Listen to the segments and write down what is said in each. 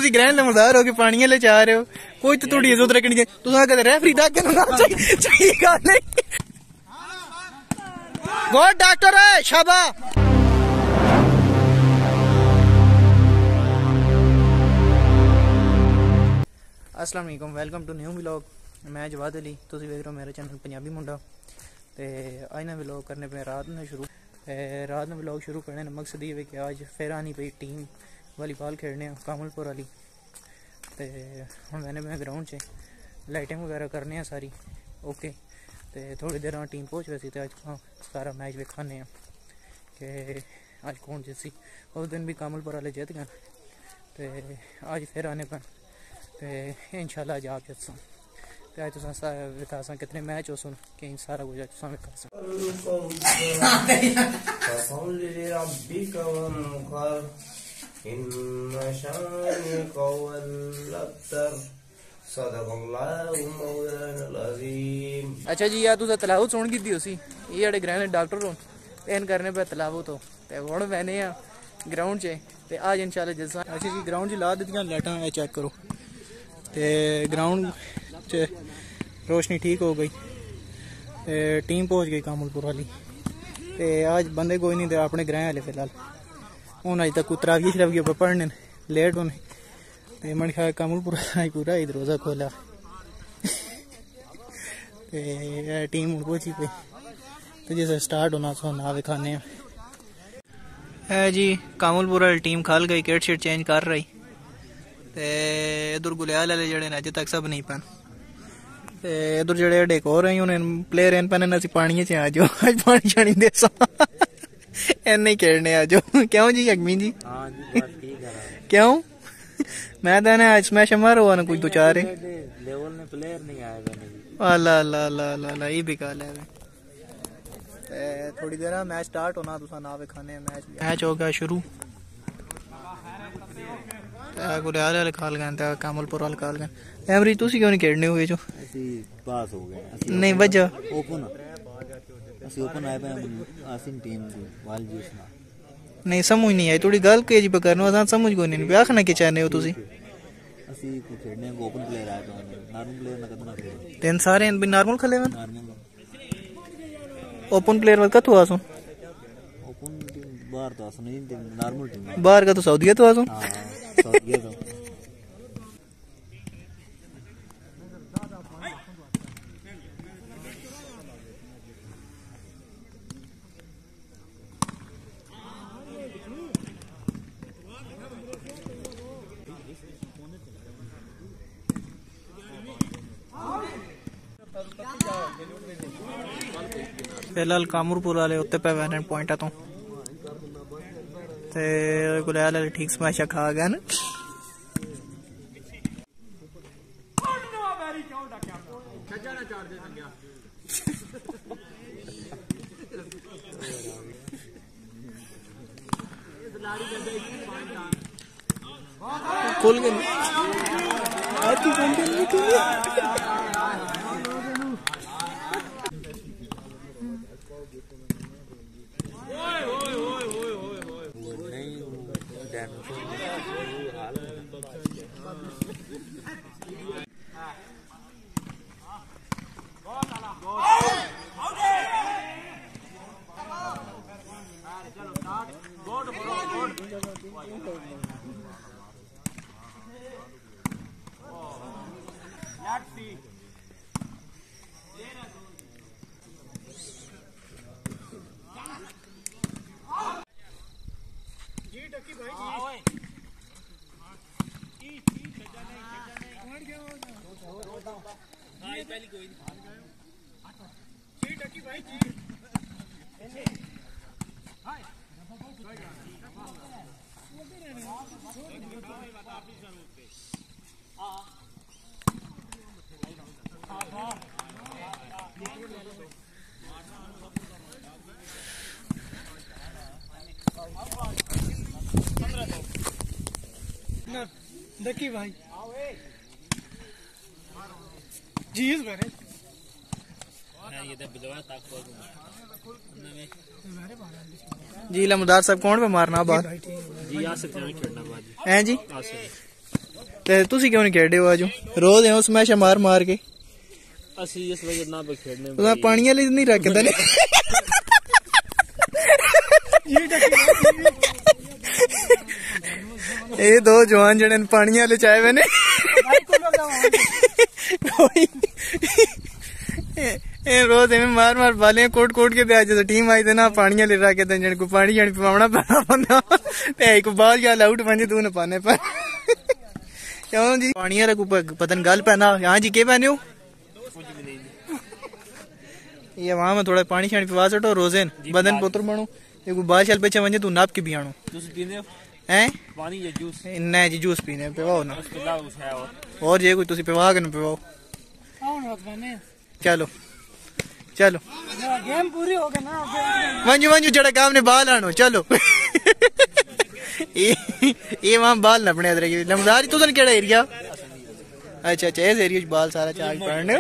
तुसी ग्रैंड लमदार हो के पानी ले जा रहे हो, कोई तो थोड़ी इज्जत रखनी चाहिए। तुसा कदे रेफरी दा के ना चाहिए गल नहीं। वो डॉक्टर है शाबाश। अस्सलाम वालेकुम, वेलकम टू न्यू व्लॉग। मैं जवाद अली, तुसी देख रहे हो मेरा चैनल पंजाबी मुंडा। ते अज ना व्लॉग करने पे रात में शुरू व्लॉग शुरू करने का मकसद ये है कि आज फिर आनी पई टीम वॉलीबॉल खेलने कामलपुर वाली। ते हम मैंने मैं ग्राउंड से लाइटिंग वगैरह करने सारी ओके। ते थोड़ी देर टीम पहुँच गई तो अज सारा मैच दिखाने कि अज कौन जितसी। उस दिन भी कामलपुर वाले जीत गए तो अज फिर आने पर तो इंशाल्लाह आज आप जितसा। तो आज तुम विखा कितने मैच हो सुन कि सारा कुछ तुम विखा अच्छा जी यार तुसा तलावत सुन की उसी ये जेडे ग्रैंड डॉक्टर हो इन करने पे तलावत हो तो हम मैंने ग्राउंड च ते आज इंशाल्लाह जिस अच्छा जी ग्राउंड च ला दी लाइटा चेक करो ते ग्राउंड च रोशनी ठीक हो गई। टीम पहुंच गई कामलपुर वाली ते आज बंदे कोई नहीं थे अपने ग्रह वाले फिलहाल। हूँ अज तक तराविया शराविया पर पढ़ने लेट होने ते मन ख्याल कामलपुर आज पूरा ही दरोजा खोला ते टीम हूँ पहुंची पई तो जिस स्टार्ट होना सो ना दिखाने है जी। कामलपुर वाली टीम खल गई, किट शिट चेंज कर रही ते इधर गुलियाल वाले जड़े अजे तक सब नहीं पैन ते इधर जड़े डेक हो रही उन्हें प्लेयर इन पैन असी पानी च आ जाओ आज पानी शानी दे इन नहीं खेलने आ जाओ। क्यों जी अगमी जी क्यों मैं तो आज स्मैश मारो ना कुछ दो चार अल्लाह अल्लाह अल्लाह अल्लाह ये भी गल है। थोड़ी देर मैच स्टार्ट होना तुसा ना विखाने मैच हो गया शुरू। गुलियाल वाले खाल गए कामलपुर वाले खाल गए। एमरी तुसी क्यों नहीं खेलने हो जो पास हो गए नहीं वजह ओपन ओपन आए आसिन टीम वाल नहीं समझ नहीं आई थोड़ी गल के जी पे करना समझ को नहीं आखना के चाहने हो तुसी ਅਸੀਂ ਕੋ ਖੇਡਨੇ ਓਪਨ ਪਲੇਅਰ ਆਇਆ ਤਾਂ ਨਾਰਮਲ ਪਲੇਅਰ ਨਾ ਕਦਨਾ ਖੇਡ ਤਿੰਨ ਸਾਰੇ ਵੀ ਨਾਰਮਲ ਖਲੇ वन ओपन प्लेयर वाला कतो आसो ओपन टीम बाहर तो आसो नहीं टीम नार्मल टीम बाहर का तो सऊदीया तो आसो हां सऊदीया तो फिलहाल कामलपुर वाले उत्ते पे वैन पॉइंट तो गुलियाल वाले ठीक स्मैशा खा गए ना। खुल गए देखी भाई जी इस बारे जी लमदार साहब कौन पे मारना बात जी आ सकते हैं खेलना बाजी हैं जी ਤੇ ਤੁਸੀਂ ਕਿਉਂ ਨਹੀਂ ਖੇਡਦੇ ਹੋ ਆਜੋ ਰੋਜ਼ ਐਂ ਸਮੈਸ਼ਾ ਮਾਰ ਮਾਰ ਕੇ ਅਸੀਂ ਇਸ ਵਜ੍ਹਾ ਨਾਲ ਖੇਡਨੇ ਉਹਦਾ ਪਾਣੀ ਵਾਲੀ ਨਹੀਂ ਰੱਖਦਾ ਨੇ ਇਹ ਦੋ ਜਵਾਨ ਜਿਹੜੇ ਨੇ ਪਾਣੀ ਵਾਲੇ ਚਾਏ ਵੇ ਨੇ ਇਹ ਰੋਜ਼ ਐਵੇਂ ਮਾਰ ਮਾਰ ਬਾਲੀਆਂ ਕੋਟ ਕੋਟ ਕੇ ਪਿਆ ਜਦੋਂ ਟੀਮ ਆਈ ਤੇ ਨਾ ਪਾਣੀ ਵਾਲੇ ਰੱਖ ਕੇ ਜਣ ਕੋ ਪਾਣੀ ਜਾਣੀ ਪਵਾਉਣਾ ਪੈਣਾ ਬੰਦਾ ਤੇ ਇੱਕ ਬਾਲ ਜਾਂ ਆਊਟ ਪੰਜ ਤੂੰ ਨਾ ਪਾਣੇ ਪਰ क्यों जी पानी पतन गल पहना हाँ जी के पहने हो ये वहां में थोड़ा पानी शानी पिवा सटो रोजेन बदन पुत्र बनो ये बाल शाल पीछे वजे तू नाप के भी आनो जूस पीने हैं पानी या जूस नहीं जी जूस पीने पिवाओ ना और ये कोई तुसी पिवा के ना पिवाओ चलो चलो गेम पूरी हो गई ना वंजू वंजू जड़ा काम ने बाल आनो चलो ये वहां बाल न अपने अदर लमदारी तुसन केड़ा एरिया अच्छा अच्छा इस एरिया च बाल सारा चार्ज पड़ने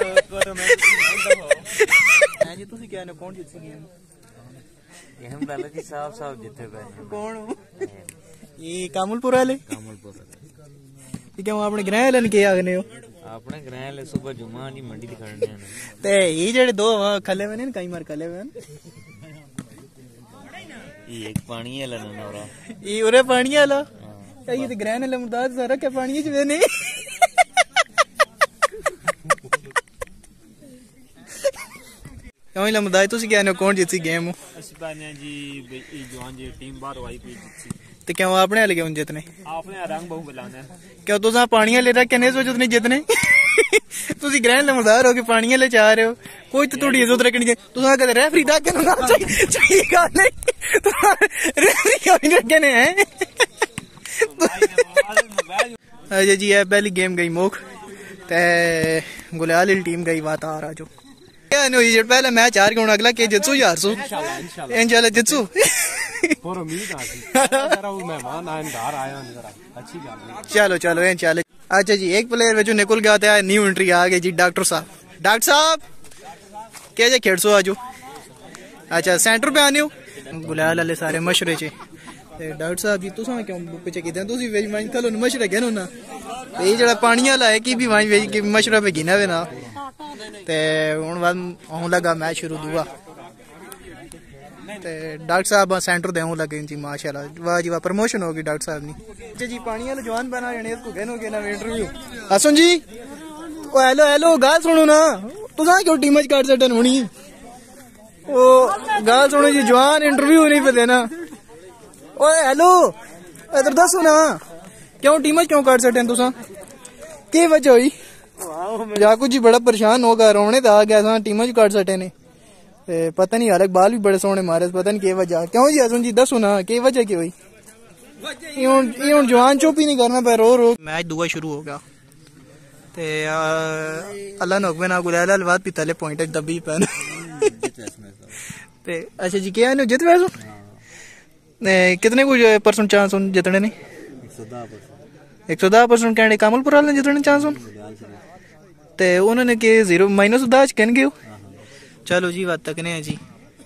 हां जी तुसी क्या ने कौन जीत सी गेम हम लाला जी साहब साहब जीते पे कौन ये कामुलपुर वाले ये क्या अपने ग्रह वाले के आगने हो अपने ग्रह ले सुबह जुम्मा दी मंडी दिखाने ते ये जेड़े दो खले हुए ने कई मार खले हुए ये एक पानी वाला नौरा ये उरे पानी वाला ये तो ग्रहण लमदाद सारा के पानी च वे ने क्यों लमदाद तुसी क्या ने कौन जीती गेम ਅਸੀਂ ਪਾਣੇ ਜੀ ਇਹ ਜਵਾਨ ਜੀ ਟੀਮ ਬਾਹਰ ਆਈ ਪਈ ਸੀ ते क्यों अपने वाले क्यों जितने आपने रंग बहु बुलाना क्यों तुसा पानी वाले रख के नहीं सोचो नहीं जितने तुसी ग्रहण लमदार हो के पानी वाले चाह रहे हो कोई तो थोड़ी इज्जत रखनी चाहिए तुसा कदे रेफरी दा के ना चाहिए गल नहीं रेफरी क्यों नहीं रखने हैं अच्छा जी ये पहली गेम गई मोख ते गुलाल टीम गई बात आ रहा जो क्या नहीं ये पहला मैच हार गया अगला के जितसू यार सो इंशाल्लाह जितसू पूरा उम्मीद आती जरा वो मेहमान आए घर आए हैं जरा अच्छी बात चलो चलो इंशाल्लाह अच्छा जी एक प्लेयर विचों निकल गया था न्यू एंट्री आ गई जी डॉक्टर साहब क्या जे खेड़सो आजो अच्छा सेंटर पे आने हो गुलाल वाले सारे मशरे चे डॉक्टर साहब जी तुसा क्यों पीछे कीते तुसी वेज माइन खलो मशरे गए ना ये जेड़ा पानी वाला है कि भी वाइन वेज की मशरा पे गिना वे ना ते हुन बाद होने लगा मैच शुरू दुआ ते डॉक्टर साहब सेंटर देऊं लगे जी माशाल्लाह वाह जी वाह प्रमोशन होगी डॉक्टर साहब नी अच्छा जी पानी वाला जवान बना जाने इसको कहनो के ना इंटरव्यू हसन जी ओ हेलो हेलो गाल सुनो ना तुसा क्यों टीम च काट सटन होनी ओ गाल सुनो जी जवान इंटरव्यू नहीं पे देना ओ हेलो इधर दसो ना क्यों टीम च क्यों काट सटन तुसा की वजह हुई जाकू जी बड़ा परेशान होगा रोने तो आ गया टीम च काट सटे ने पता नहीं अलग बाल भी बड़े सोने मारे पता नहीं के वजह क्यों जी हसन जी दसो ना के वजह की हुई ये जवान चुप ही नहीं करना पे रो रो मैच दुआ शुरू हो गया ते अल्लाह ने हुक्म ना गुलाल अलवाद भी तले पॉइंट दबी पैन ते अच्छा जी क्या है जित वैसो कितने कुछ परसेंट चांस उन जितने ने 110% कहने कामलपुर वाले जितने चांस उन ते उन्होंने के 0 माइनस दाज कहन गए चलो जी बात तक ने जी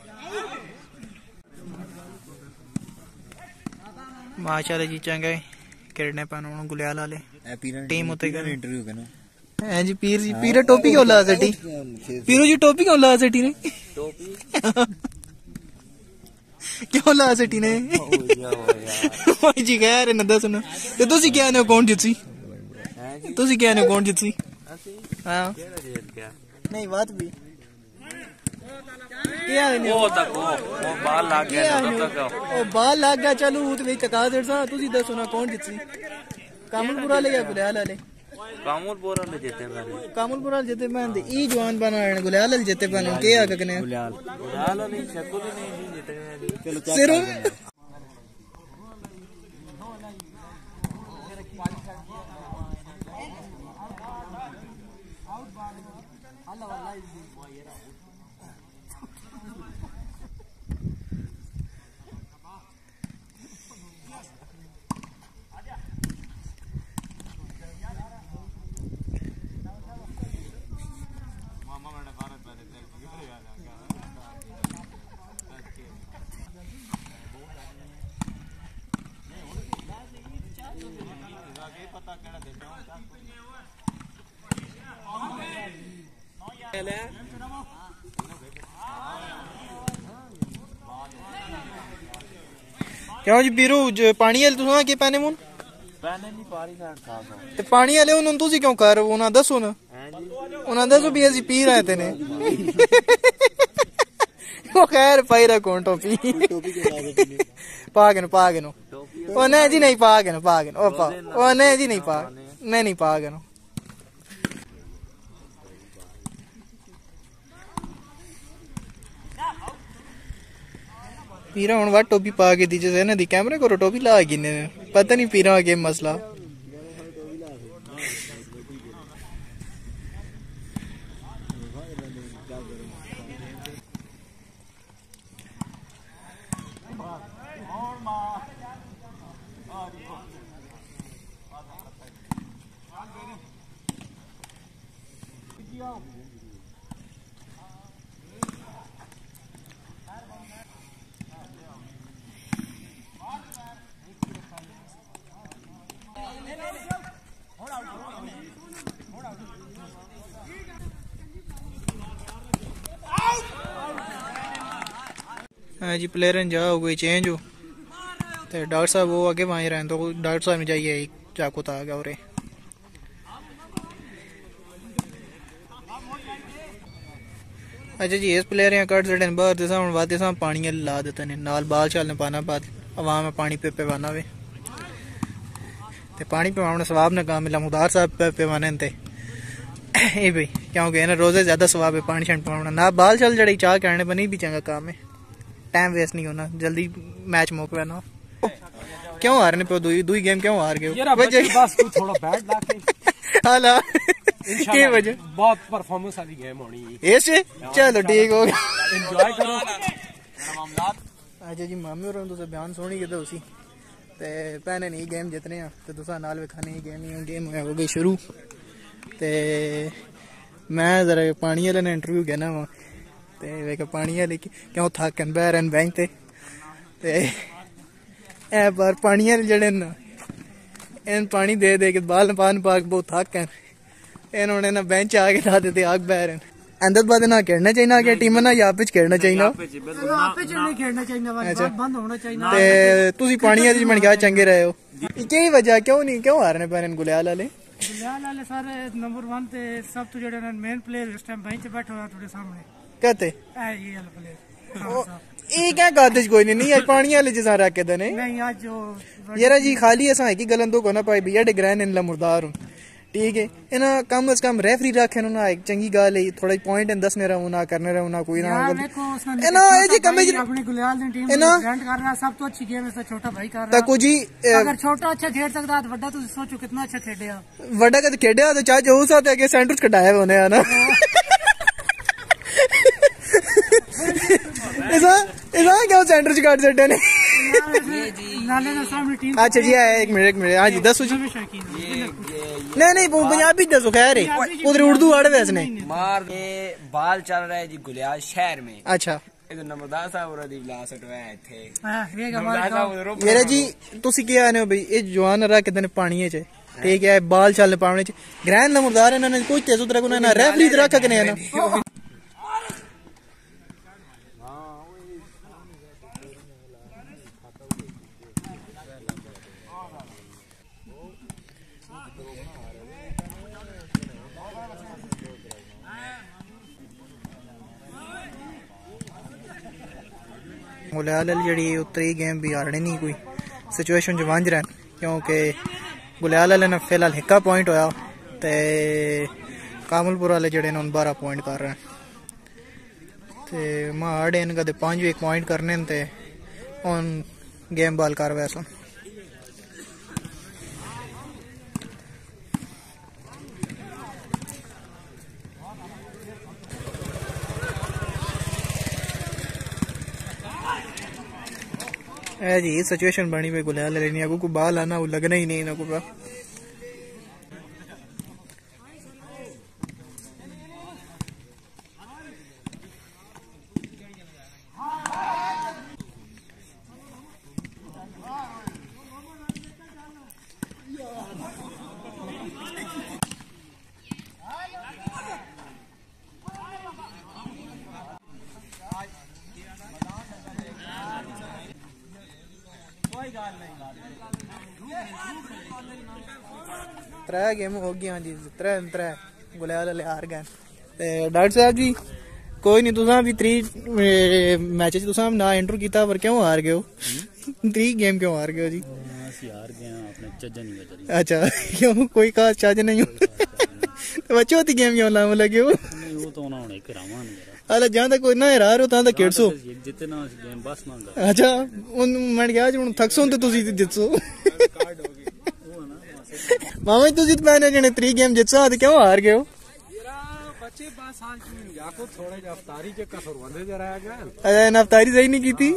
माशाल्लाह जी चंगा खेलने पानो गुलाल वाले टीम होते कर इंटरव्यू करना हैं जी पीर टोपी क्यों ला सटी पीरो जी टोपी क्यों ला सटी ने टोपी क्यों ला सटी ने ओए जी कह रहे न दस ना ते तुसी क्या ने कौन जीती तुसी क्या ने कौन जीती हां नहीं बात भी वो बाल लाग गया ओ बाल लाग गया चलो वो तो तका दे सा तुसी दसो ना कौन जीती कामुलपुरा ले या गुलाल वाले कामुलपुर वाले जीते पहले कामुलपुरा जीते पहन ई जवान बना गुलाल वाले जीते पहन के आ कने गुलाल नहीं शकुल नहीं जीते चलो सिर्फ क्यों जी बीरू पानी वाले तुसा के पैने मुन पैने नहीं पा रही खा ते पानी वाले उन्होंने तुसी क्यों कर उन्हें दसो ना उन्हें दसो भी असि पी रहे थे ने वो खैर पाई रहा कौन टोपी पागन पागन ओ नहीं जी नहीं पागन पागन ओ पा ओ नहीं जी नहीं पा नहीं पागन पीरा हूं वट टोपी पा के दीजिए ना दी कैमरे को टोपी ला गिने पता नहीं पीरा के मसला हाँ जी प्लेयर जा हो गई चेंज हो तो डॉक्टर साहब वो आगे वहीं रहे तो डॉक्टर साहब ने जाइए एक चाकू था आगे और अच्छा जी इस प्लेयर यहाँ कट सड़े बाहर दे हम वाते साहब पानी ला देते हैं नाल बाल चाल ने पाना बाद अवाम में पानी पे पाना वे ते पानी पिवाने सवाब ने काम मिला मुदार साहब पे पिवाने थे ए भाई क्योंकि ना रोजे ज्यादा सवाब है पानी छंड पिवाना ना बाल चाल जड़ी चाह करने पर नहीं भी चंगा काम है टाइम वेस्ट नहीं होना जल्दी मैच मुक ना क्यों हारने पे दुई गेम क्यों हार गए बस थोड़ा बैट लाके हाला के वजह बहुत परफॉर्मेंस वाली गेम होनी ऐसे चलो ठीक हो गया एंजॉय करो अच्छा जी मामे और तुसे बयान सुनी के उसी ते पहने नहीं गेम जितने हैं तो तुसा नाल विखाने गेम हो गई शुरू ते मैं जरा पानी वाले ने इंटरव्यू कहना वा ते वे पानी वाले क्यों थकन बैरन बैंक ते ए बार पानी वाले जड़े न इन पानी दे दे के बाल पान पाक बहुत थकन इन्होंने ना बेंच आके ला देते आग बैरन अंदर बाद ना खेलना चाहिए ना क्या टीम ना यहाँ पे खेलना चाहिए अच्छा ते तुसी पानी वाले मन क्या चंगे रहे हो यही वजह क्यों नहीं क्यों हारने पैने गुलियाल वाले सारे नंबर 1 ते सब तो जेडे मेन प्लेयर इस टाइम बेंच पे बैठे हो थोड़े सामने कहते ये वाला प्लेयर ये क्या कादज कोई नहीं आज पानी वाले जिसा रखे देने नहीं आज जो यार जी खाली ऐसा है कि गलन तो को ना पाई भैया डिग्रैन इनला मुर्दार हूं ठीक है इना कम से कम रेफरी रखे ना एक चंगी गाल है थोड़ा पॉइंट इन 10 ने रहूं ना करने रहूं ना कोई ना इना ये जी कम अपनी गुलियाल दी टीम रिप्रेजेंट कर रहा सब तो अच्छी गेम है छोटा भाई कर रहा ताको जी अगर छोटा अच्छा खेल सकता तो बड़ा तुम सोचो कितना अच्छा खेलिया वड्डा कद खेडिया तो चाहे जो साथ है के सेंटर कटाए होने है ना ऐसा क्या सेंटर च काट सटे ने अच्छा जी एक मिनट हाँ जी दसो जी नहीं पंजाबी दसो खैर उधर उर्दू आड़ वैसे नहीं मार बाल चल रहा है जी गुलियाल शहर में अच्छा नमरदार साहब दी ग्लास उठवाया थे मेरा जी तुसी क्या आने हो भाई ये जवान रहा कितने पानी च ठीक है बाल चल पाने च ग्रैंड नमरदार इन्होंने कोई तेज उधर को ना रेफरी रखा के ना गुलियाल जी उत्तरी गेम भी हारनी नहीं कोई सिचुएशन च वंज रहा क्योंकि गुलियाल वाले ने फिलहाल 1 पॉइंट होया ते कामलपुर वाले जड़े ने 12 पॉइंट कर रहे हैं ते माड़े इनका 5 पॉइंट करने ते उन गेम बाल कर वैसा जी सिचुएशन बनी हुई गुलियाल लेनी है को बाल आना वो लगना ही नहीं ना को त्रै गेम हो गई जी, त्रै त्रै गुलाल वाले हार गए। ते डॉक्टर साहब जी कोई नहीं, तुसा भी 3 मैच तुसा ना एंटर किया पर क्यों हार गए हो? 3 गेम क्यों हार गए हो जी? हार गए अपने चज्ज नहीं बचल। अच्छा क्यों, कोई खास चार्ज नहीं हो? तो बच्चों की गेम क्यों लाने लगे हो? नहीं वो तो ना होने करावा नहीं यार। अरे जहां तक कोई ना हरा रहे हो तां तक खेड़सो। जितना गेम बस ना कर। अच्छा मैं गया जी, हुन थकसो ते तुसी जितसो। मामा तुसी तो मैंने जने 3 गेम जितसो ते क्यों हार गए हो? बच्चे बस आज याको थोड़े अफ्तारी के कसर वंदे जरा गए। अरे अफ्तारी सही नहीं की थी।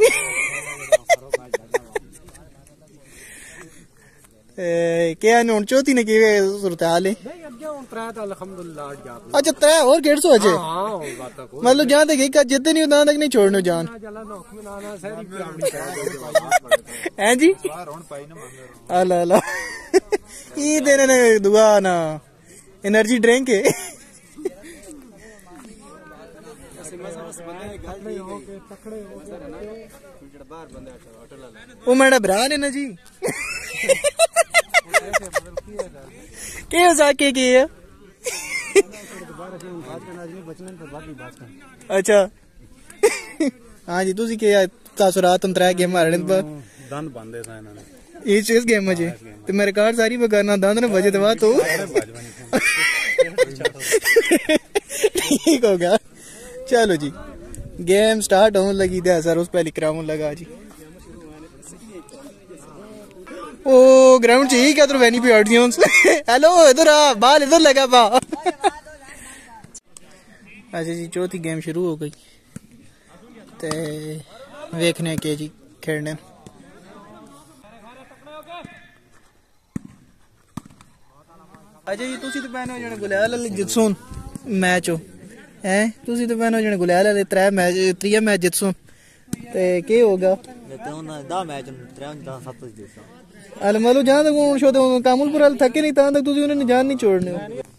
क्या हुन चौथी ने की सूरत हाल है? नहीं अगे हुन त्रै तो अल्हम्दुलिल्लाह अट गया। अच्छा 3 और खेड़सो अजे? हां वो बात को मतलब जहां तक एक जितने नहीं तां तक नहीं छोड़नो जान। जला नो हुक्म नाना सारी अपनी हैं जी? अला अला ई देने ने दुआ ना एनर्जी ड्रिंक है। वो मेरा भरा ने ना जी क्या साके की है? अच्छा हाँ जी, तुसी क्या तासुरात तुम 3 गेम हारने पर दंद बंदे थे इन्होंने ये चीज गेम मजे ते मेरे कार सारी बगाना दांत ने बजे दवा तो ठीक हो गया। चलो जी गेम स्टार्ट होने लगी थी सर, उस पहले कराउन लगा जी। ओ ग्राउंड चाहिए क्या? तो वैनी पे ऑडियंस हेलो इधर आ, बाल इधर लगा बा। अच्छा जी चौथी गेम शुरू हो गई ते वेखने के जी खेलने। अच्छा जी तुसी तो पहने जने गुलाल वाले जितसो मैच हो हैं, तुसी तो पहने जने गुलाल वाले 3 मैच 3 मैच जितसो ते के होगा? ते उन 10 मैच 3 7 जितसा। अल मतलब जहां तक उन शो तो कामुलपुर वाले थके नहीं तां तक तुसी उन्हें जान नहीं छोड़ने हो।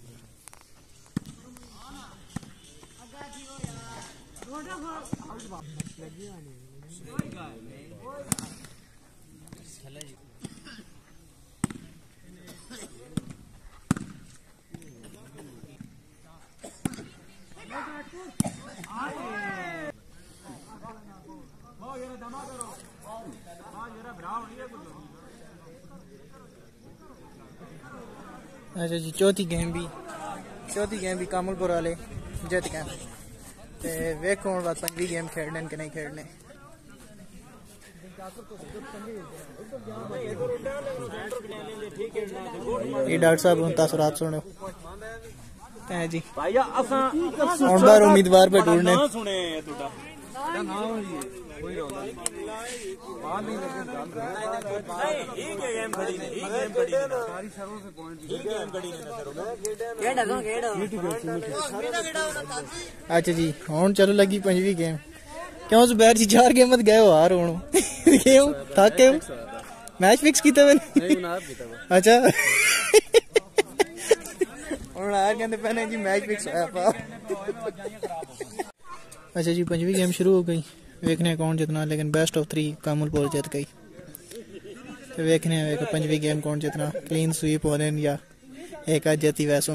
अच्छा जी चौथी गेम भी कामुलपुर वाले जित गए ते वेखो हुण बस 5वीं गेम खेलने कि नहीं खेलने। ये डॉक्टर साहब हुण तासुरात सुनो हैं जी हुण बार उम्मीदवार पे ढूंढने। अच्छा जी हुण चलो लगी 5वीं गेम। क्यों जुबैर जी 4 गेम मत गए हो हार होणो क्यों थक गए? मैच फिक्स कीता मैंने? अच्छा हुण हार कहंदे पहले जी मैच फिक्स होया पा। अच्छा जी 5वीं गेम शुरू हो गई, वेखने कौन जितना, लेकिन बेस्ट ऑफ 3 कामुलपुर जीत गई। तो वेखने 5वीं गेम कौन जितना, क्लीन स्वीप हो रहे या एक आज जीती वैसो।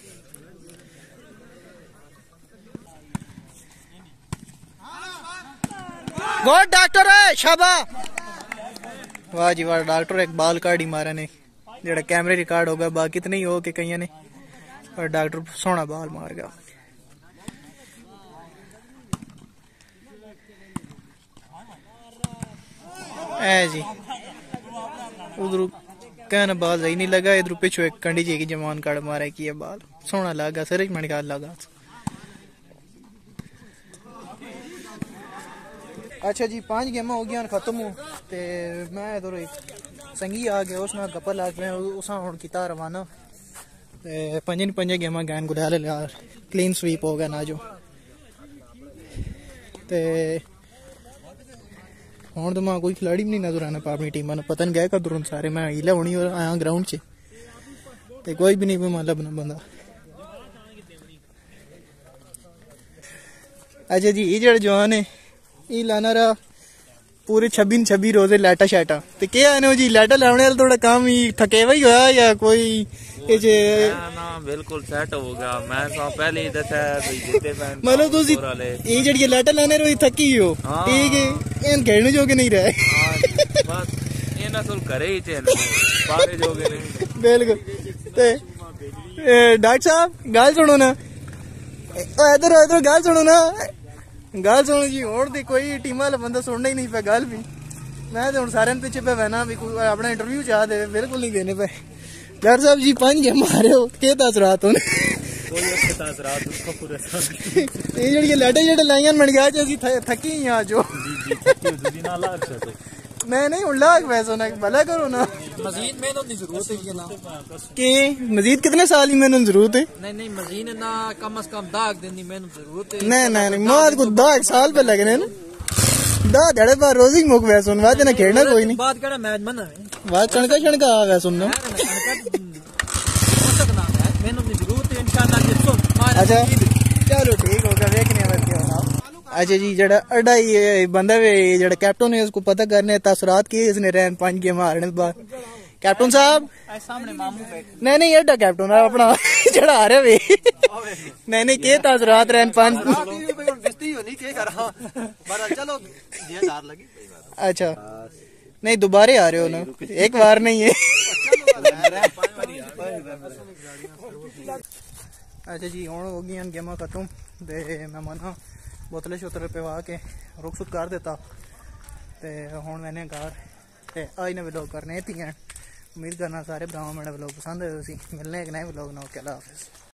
गुड डॉक्टर है शाबा। वाह जी वाह डॉक्टर एक बाल कार्ड ही मारा ने जेड़ा कैमरे रिकॉर्ड होगा, बाकी तो नहीं हो के कई ने, पर डॉक्टर सोना बाल मार गया। ऐ जी उधर कहना बाल सही नहीं लगा, इधर पिछू एक कंडी जी की जमान कार्ड मारा की बाल सोना लगा, सर मन का लगा। अच्छा जी 5 गेम हो गया खत्म हो ते मैं इधर एक संगी आ गया, उसने गप्पा लाग पे उस हुण कीता रवाना ते 5 गेमां गैन गुलाल यार क्लीन स्वीप हो गया ना जो। ते हुण तो मैं कोई खिलाड़ी भी नहीं नजर आना पा अपनी टीम, पता नहीं गए कदरों सारे। मैं हिले होनी और आया ग्राउंड च ते कोई भी नहीं मैं लभना बंदा। अच्छा जी ये जेड़ा जवान है ये लाना रहा पूरे 26 रोजे लाइटा शाइटा ते क्या आने जी लाइटा लाने वाला थोड़ा काम ही थकेवा ही होया या कोई ना बिल्कुल सेट हो गया मैं तो पहले ही दसा भाई जिते फैन मतलब तुसी ये जड़ी लाइटा लाने रोई थकी हो ठीक है इन खेलने जोगे नहीं रहे बस ये ना सुन करे ही थे बाहर जोगे नहीं बिल्कुल ते डॉक्टर साहब गाल सुनो ना इधर इधर गाल सुनो ना गाल सुनो जी और दी कोई टीम वाला बंदा सुनना ही नहीं पे गाल भी मैं तो सारे पीछे पे बहना भी अपना इंटरव्यू चाह दे बिल्कुल नहीं देने पे डॉक्टर साहब जी 5 गेम मारे हो के तासरात होने कोई अच्छे तासरात उसको पूरे साथ ये जड़ी लाटे जेडे लाइयां बन गया जी थकी ही आ जो जी थकी दूजी ना लाग से मैं नहीं उल्लाग वैसा ना भला करो ना मजीद में तो नहीं जरूरत है ना कि मजीद कितने साल ही मैंने जरूरत है नहीं मजीद ना कम से कम 10 दिन की मैंने जरूरत है नहीं माद को 10 साल पे लगने ना 10 धड़े पर रोज ही मुक वैसा सुन बात ना खेलना कोई नहीं बात केड़ा मैच बना है बात छणका आ वैसा सुनना मैंने नहीं जरूरत है इंशाल्लाह अच्छा चलो ठीक हो गया देखने वाले अच्छा जी जड़ा अढ़ाई बंदा वे जड़ा कैप्टन है उसको पता करने तासरात की इसने रैन 5 गेम हारने बाद कैप्टन साहब सामने मामू नहीं एडा कैप्टन है अपना जड़ा आ रहा वे नहीं के तासरात रैन 5 अच्छा नहीं दोबारा आ रहे हो ना एक बार नहीं है अच्छा जी हुण हो गई गेमां खत्म ते मैं मना बोतलें शोतलें पिवा के रुक सुक कर देता ते हुण मैंने घर ते आज ने व्लॉग करने थी उम्मीद करना सारे भरावां मेरा व्लॉग पसंद आए मिलने एक नए व्लॉग ना। ओके अल्लाह हाफिज़।